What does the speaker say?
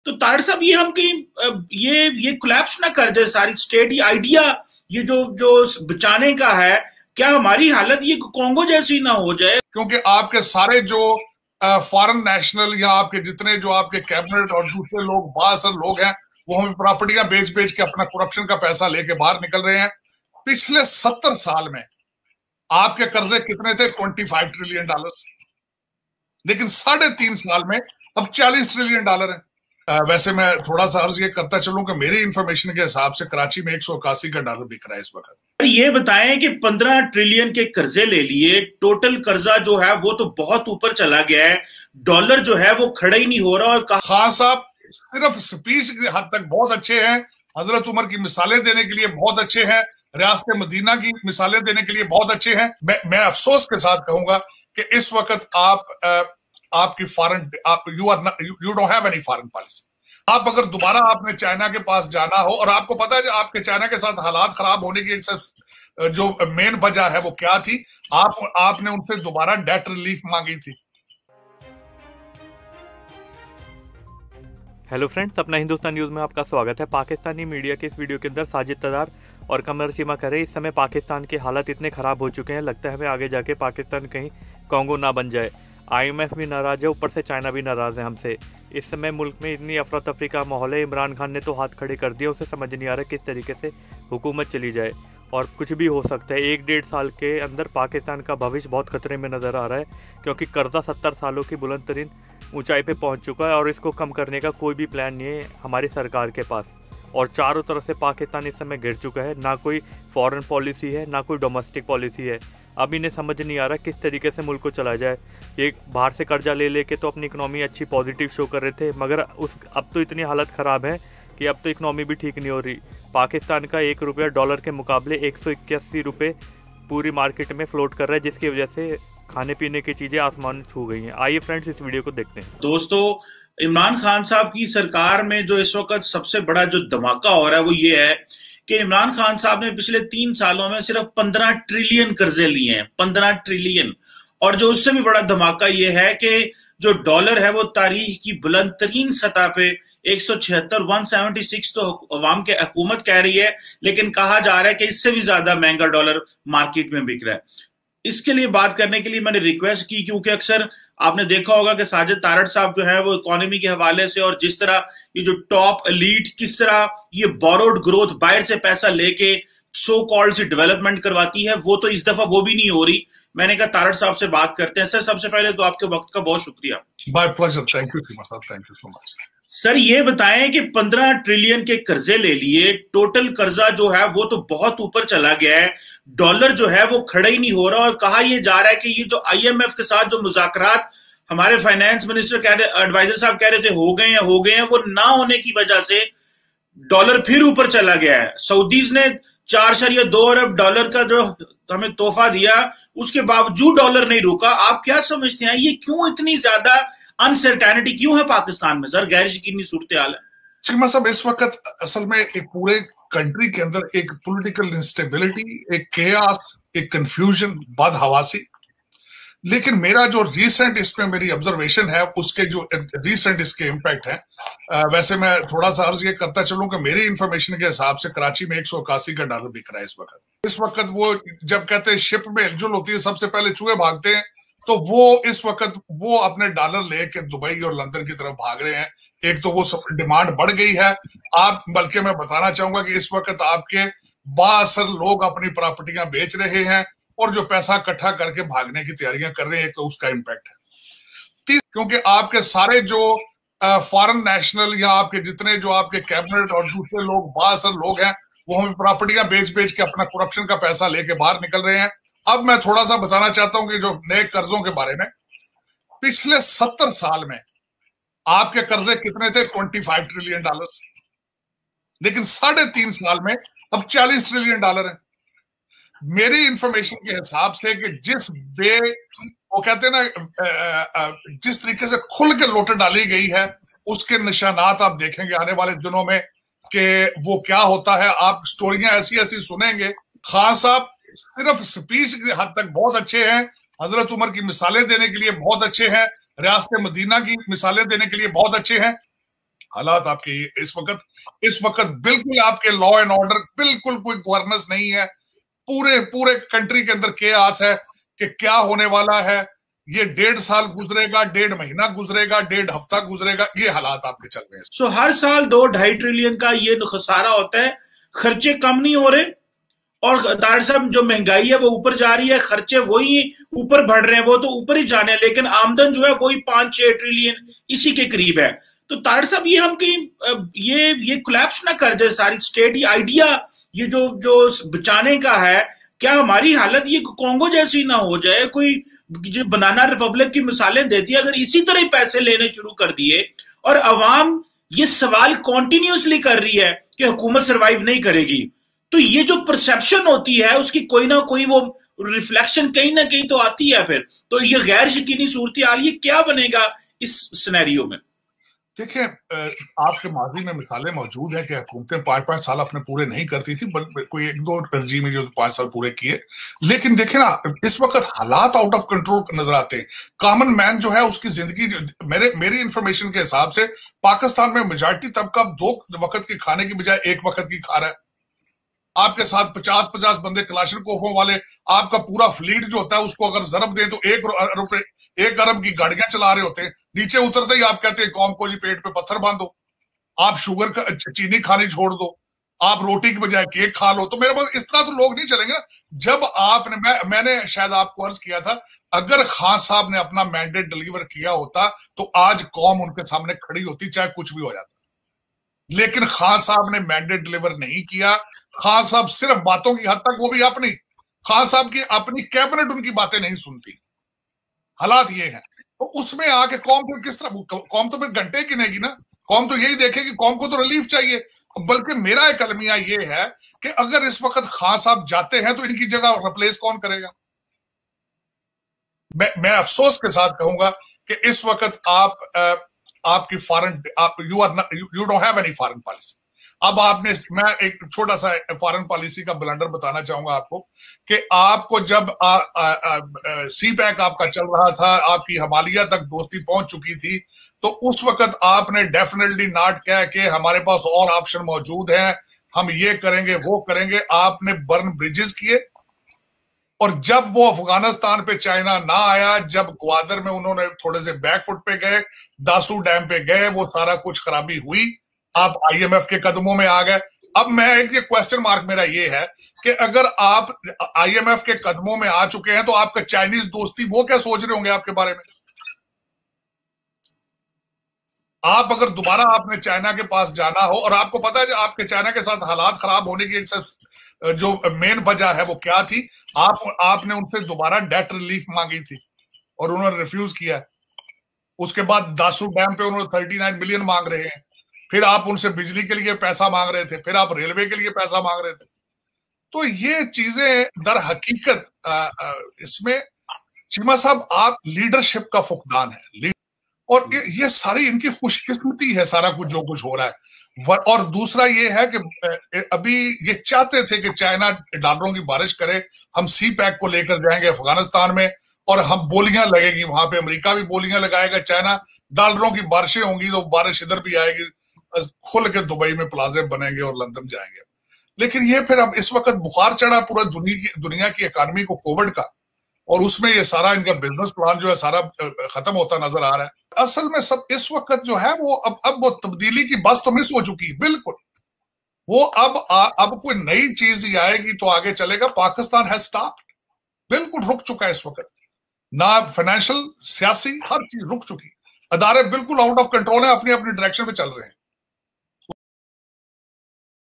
तो तारड़ साहब ये हम कहीं ये कोलैप्स ना कर जाए सारी स्टेट, ये आइडिया ये जो जो बचाने का है, क्या हमारी हालत ये कोंगो जैसी ना हो जाए? क्योंकि आपके सारे जो फॉरेन नेशनल या आपके जितने जो आपके कैबिनेट और दूसरे लोग बासर लोग हैं, वो हमें प्रॉपर्टियां बेच बेच के अपना करप्शन का पैसा लेके बाहर निकल रहे हैं। पिछले 70 साल में आपके कर्जे कितने थे? $25 ट्रिलियन। लेकिन 3.5 साल में अब $40 ट्रिलियन है। वैसे मैं थोड़ा सा अर्ज ये करता चलूं कि मेरी इंफॉर्मेशन के हिसाब से कराची में $181 बिक रहा है इस वक्त। ये बताएं कि 15 ट्रिलियन के कर्जे ले लिए, टोटल कर्जा जो है वो तो बहुत ऊपर चला गया है, डॉलर जो है वो खड़ा ही नहीं हो रहा। और खान साहब सिर्फ स्पीच की हद तक बहुत अच्छे हैं, हजरत उमर की मिसालें देने के लिए बहुत अच्छे हैं, रियासत मदीना की मिसालें देने के लिए बहुत अच्छे हैं। मैं अफसोस के साथ कहूंगा कि इस वक्त आपकी foreign you don't have any foreign policy. आप अगर दोबारा आपने चाइना के पास जाना हो, और आपको पता है आपके चाइना के साथ हालात खराब होने की एक जो मेन वजह है वो क्या थी? आपने उनसे दोबारा डेट रिलीफ मांगी थी। हेलो फ्रेंड्स, अपना हिंदुस्तान न्यूज़ में आपका स्वागत है। पाकिस्तानी मीडिया के इस वीडियो के अंदर साजिद तदार और कमर सीमा कह रहे हैं इस समय पाकिस्तान के हालात इतने ख़राब हो चुके हैं, लगता है हमें आगे जाके पाकिस्तान कहीं कोंगो ना बन जाए। IMF भी नाराज़ है, ऊपर से चाइना भी नाराज़ है हमसे। इस समय मुल्क में इतनी अफरा तफरी का माहौल है, इमरान खान ने तो हाथ खड़े कर दिए, उसे समझ नहीं आ रहा किस तरीके से हुकूमत चली जाए और कुछ भी हो सकता है। 1-1.5 साल के अंदर पाकिस्तान का भविष्य बहुत खतरे में नज़र आ रहा है, क्योंकि कर्जा 70 सालों की बुलंद तरीन ऊंचाई पे पहुंच चुका है और इसको कम करने का कोई भी प्लान नहीं है हमारी सरकार के पास। और चारों तरफ से पाकिस्तान इस समय घिर चुका है, ना कोई फॉरेन पॉलिसी है ना कोई डोमेस्टिक पॉलिसी है। अब इन्हें समझ नहीं आ रहा किस तरीके से मुल्क को चला जाए। ये बाहर से कर्जा ले लेके तो अपनी इकनॉमी अच्छी पॉजिटिव शो कर रहे थे, मगर अब तो इतनी हालत ख़राब है कि अब तो इकनॉमी भी ठीक नहीं हो रही। पाकिस्तान का 1 रुपया डॉलर के मुकाबले 181 रुपये पूरी मार्केट में फ्लोट कर रहा है, जिसकी वजह से खाने पीने की चीज़ें आसमान छू गई हैं। आइए फ्रेंड्स इस वीडियो को देखते हैं। दोस्तों, इमरान खान साहब की सरकार में जो इस वक्त सबसे बड़ा जो धमाका हो रहा है वो ये है कि इमरान खान साहब ने पिछले 3 सालों में सिर्फ 15 ट्रिलियन कर्जे लिए हैं, 15 ट्रिलियन। और जो उससे भी बड़ा धमाका ये है कि जो डॉलर है वो तारीख की बुलंद तरीन सतह पे 176 तो अवाम के हुकूमत कह रही है, लेकिन कहा जा रहा है कि इससे भी ज्यादा महंगा डॉलर मार्केट में बिक रहा है। इसके लिए बात करने के लिए मैंने रिक्वेस्ट की, क्योंकि अक्सर आपने देखा होगा कि साजिद तारड़ साहब जो है वो इकोनॉमी के हवाले से और जिस तरह ये जो टॉप एलीट किस तरह ये बोरोड ग्रोथ बाहर से पैसा लेके सो कॉल्ड सी डेवलपमेंट करवाती है, वो तो इस दफा वो भी नहीं हो रही। मैंने कहा तारड़ साहब से बात करते हैं। सर, सबसे पहले तो आपके वक्त का बहुत शुक्रिया। My pleasure, thank you so much. Sir, ये बताएं कि 15 ट्रिलियन के कर्जे ले लिए, टोटल कर्जा जो है वो तो बहुत ऊपर चला गया है, डॉलर जो है वो खड़ा ही नहीं हो रहा। और कहा यह जा रहा है कि ये जो IMF के साथ जो मुज़ाकरात हमारे फाइनेंस मिनिस्टर कह रहे, एडवाइजर साहब कह रहे थे हो गए हैं, वो ना होने की वजह से डॉलर फिर ऊपर चला गया है। सऊदीज ने 4.2 अरब डॉलर का जो हमें तोहफा दिया, उसके बावजूद डॉलर नहीं रुका। आप क्या समझते हैं, ये क्यों इतनी ज्यादा अनसर्टेनिटी क्यों है पाकिस्तान में? सर, गैर यकीनी सूरत हाल है। चिकमा साहब, इस वक्त असल में एक पूरे कंट्री के अंदर एक पॉलिटिकल इंस्टेबिलिटी, एक केयास, एक कंफ्यूजन, बदहवासी। लेकिन मेरा जो रीसेंट इसमें मेरी ऑब्जर्वेशन है, उसके जो रीसेंट इसके इम्पैक्ट है, वैसे मैं थोड़ा सा अर्ज ये करता चलूं कि मेरी इंफॉर्मेशन के हिसाब से कराची में $181 बिक रहा है इस वक्त। वो जब कहते हैं शिप में हिलजुल होती है सबसे पहले चूहे भागते हैं, तो वो इस वक्त वो अपने डॉलर लेके दुबई और लंदन की तरफ भाग रहे हैं। एक तो वो डिमांड बढ़ गई है। बल्कि मैं बताना चाहूंगा कि इस वक्त आपके बासर लोग अपनी प्रॉपर्टियां बेच रहे हैं और जो पैसा इकट्ठा करके भागने की तैयारियां कर रहे हैं। एक तो उसका इम्पैक्ट है, क्योंकि आपके सारे जो फॉरेन नेशनल या आपके जितने जो आपके कैबिनेट और दूसरे लोग बासर लोग हैं, वो हमें प्रॉपर्टियां बेच बेच के अपना करप्शन का पैसा लेके बाहर निकल रहे हैं। अब मैं थोड़ा सा बताना चाहता हूं कि जो नए कर्जों के बारे में, पिछले 70 साल में आपके कर्जे कितने थे? $25 ट्रिलियन। लेकिन 3.5 साल में अब $40 ट्रिलियन है। मेरी इंफॉर्मेशन के हिसाब से कि वो कहते हैं ना, जिस तरीके से खुल के लोटे डाली गई है, उसके निशानात आप देखेंगे आने वाले दिनों में कि वो क्या होता है। आप स्टोरियां ऐसी ऐसी सुनेंगे। खान साहब सिर्फ स्पीच की हद तक बहुत अच्छे हैं, हजरत उमर की मिसालें देने के लिए बहुत अच्छे हैं, रियासत मदीना की मिसालें देने के लिए बहुत अच्छे हैं। हालात आपके इस वक्त बिल्कुल आपके लॉ एंड ऑर्डर बिल्कुल कोई गवर्नेंस नहीं है। पूरे पूरे कंट्री के अंदर केओस है कि क्या होने वाला है। ये 1.5 साल गुजरेगा, 1.5 महीना गुजरेगा, 1.5 हफ्ता गुजरेगा, ये हालात आपके चल रहे हैं। हर साल 2-2.5 ट्रिलियन का ये खसारा होता है, खर्चे कम नहीं हो रहे और तार साहब जो महंगाई है वो ऊपर जा रही है, खर्चे वही ऊपर बढ़ रहे हैं, वो तो ऊपर ही जाने हैं, लेकिन आमदन जो है वही 5-6 ट्रिलियन इसी के करीब है। तो तार साहब ये हम कहीं ये कोलैप्स ना कर जाए सारी स्टेट। ये आइडिया ये जो बचाने का है, क्या हमारी हालत ये कॉन्गो जैसी ना हो जाए? कोई जो बनाना रिपब्लिक की मिसालें देती है, अगर इसी तरह पैसे लेने शुरू कर दिए और अवाम ये सवाल कॉन्टिन्यूसली कर रही है कि हुकूमत सर्वाइव नहीं करेगी, तो ये जो परसेप्शन होती है उसकी कोई ना कोई वो रिफ्लेक्शन कहीं ना कहीं तो आती है फिर। तो ये गैर यकीनी सूरत हाल, ये क्या बनेगा इस सिनेरियो में? देखिए, आपके माजी में मिसालें मौजूद हैं कि हुकूमतें 5-5 साल अपने पूरे नहीं करती थी, बल्कि कोई 1-2 रजीम जो 5 साल पूरे किए। लेकिन देखिए ना, इस वक्त हालात आउट ऑफ कंट्रोल नजर आते हैं। कॉमन मैन जो है उसकी जिंदगी, मेरी इंफॉर्मेशन के हिसाब से पाकिस्तान में मेजॉरिटी तबका 2 वक्त की खाने की बजाय 1 वक्त की खा रहा है। आपके साथ 50-50 बंदे कलाशनकोफों वाले, आपका पूरा फ्लीट जो होता है उसको अगर जरब दे तो 1 अरब की गाड़ियां चला रहे होते हैं। नीचे उतरते ही आप कहते हैं कौम को जी पेट पे पत्थर बांधो, आप शुगर का चीनी खानी छोड़ दो, आप रोटी की बजाय केक खा लो। तो मेरे पास इस तरह तो लोग नहीं चलेंगे ना। जब आपने मैंने शायद आपको अर्ज किया था, अगर खान साहब ने अपना मैंडेट डिलीवर किया होता तो आज कौम उनके सामने खड़ी होती, चाहे कुछ भी हो जाता। लेकिन खान साहब ने मैंडेट डिलीवर नहीं किया। खान साहब सिर्फ बातों की हद तक, वो भी अपनी, खान साहब की अपनी कैबिनेट उनकी बातें नहीं सुनती। हालात ये है। तो उसमें आके कौम फिर किस तरह, कौम तो फिर घंटे गिनेगी ना। कौम तो यही देखेगी, कौम को तो रिलीफ चाहिए। बल्कि मेरा एक अलमिया ये है कि अगर इस वक्त खान साहब जाते हैं तो इनकी जगह रिप्लेस कौन करेगा? मैं अफसोस के साथ कहूंगा कि इस वक्त आपकी foreign, you don't have any foreign policy. अब मैं एक छोटा सा फॉरेन पॉलिसी का ब्लंडर बताना चाहूंगा आपको कि आपको जब सी पैक आपका चल रहा था, आपकी हिमालय तक दोस्ती पहुंच चुकी थी, तो उस वक्त आपने डेफिनेटली नॉट कहा कि हमारे पास और ऑप्शन मौजूद हैं, हम ये करेंगे वो करेंगे। आपने बर्न ब्रिजेस किए, और जब वो अफगानिस्तान पे चाइना ना आया, जब ग्वादर में उन्होंने थोड़े से बैकफुट पे गए, दासू डैम पे गए, वो सारा कुछ खराबी हुई, आप आईएमएफ के कदमों में आ गए। अब मैं एक क्वेश्चन मार्क मेरा ये है कि अगर आप आईएमएफ के कदमों में आ चुके हैं तो आपका चाइनीज दोस्ती वो क्या सोच रहे होंगे आपके बारे में? आप अगर दोबारा आपने चाइना के पास जाना हो, और आपको पता है आपके चाइना के साथ हालात खराब होने की जो मेन वजह है वो क्या थी, आपने उनसे दोबारा डेट रिलीफ मांगी थी और उन्होंने रिफ्यूज किया। उसके बाद दासू डैम पे उन्होंने 39 मिलियन मांग रहे हैं, फिर आप उनसे बिजली के लिए पैसा मांग रहे थे, फिर आप रेलवे के लिए पैसा मांग रहे थे। तो ये चीजें दर हकीकत इसमें चीमा साहब आप लीडरशिप का फुकदान है, और ये सारी इनकी खुशकिस्मती है सारा कुछ जो कुछ हो रहा है। और दूसरा ये है कि अभी ये चाहते थे कि चाइना डॉलरों की बारिश करे, हम सी पैक को लेकर जाएंगे अफगानिस्तान में और हम बोलियां लगेगी वहां पे, अमेरिका भी बोलियां लगाएगा, चाइना डॉलरों की बारिशें होंगी तो बारिश इधर भी आएगी, खुल के दुबई में प्लाजे बनेंगे और लंदन जाएंगे। लेकिन ये फिर अब इस वक्त बुखार चढ़ा पूरा दुनिया की इकॉनमी को कोविड का, और उसमें ये सारा इनका बिजनेस प्लान जो है सारा खत्म होता नजर आ रहा है। असल में सब इस वक्त जो है वो अब वो तब्दीली की बस तो मिस हो चुकी है बिल्कुल। वो अब कोई नई चीज ही आएगी तो आगे चलेगा। पाकिस्तान है स्टॉप्ड, बिल्कुल रुक चुका है इस वक्त। ना फाइनेंशियल, सियासी, हर चीज रुक चुकी। अदारे बिल्कुल आउट ऑफ कंट्रोल है, अपनी अपनी डायरेक्शन में चल रहे हैं।